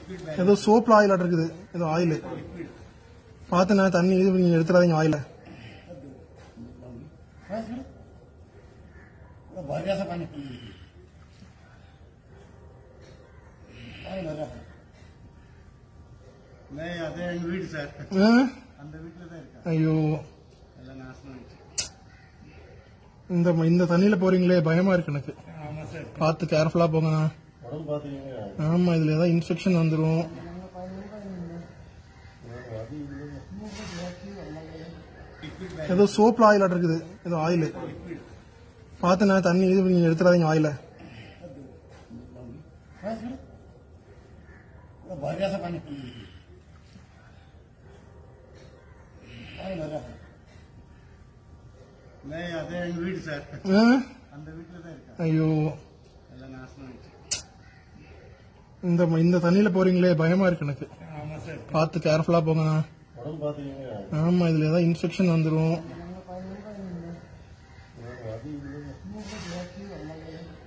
ஏதோ சோப்ல ஆயில் இருக்குது. ஏதோ ஆயில் பார்த்து நான் தண்ணி இது நீங்க எடுத்துறாதீங்க ஆயில. ஐயோ இந்த தண்ணியில போறீங்களே பயமா இருக்கு எனக்கு. பார்த்து கேர்ஃபுல்லா போங்க. ஆமா இதுல ஏதாவது இன்ஃபெக்ஷன் வந்துடும். ஏதோ சோப்ல ஆயில் இருக்குது. ஏதோ ஆயில் பார்த்து நான் தண்ணி இது நீங்க எடுத்துறாதீங்க ஆயில. ஐயோ இந்த தண்ணியில போறீங்களே பயமா இருக்கு எனக்கு. பார்த்து கேர்ஃபுல்லா போங்க. ஆமா இதுல ஏதாவது இன்ஃபெக்ஷன் வந்துடும்.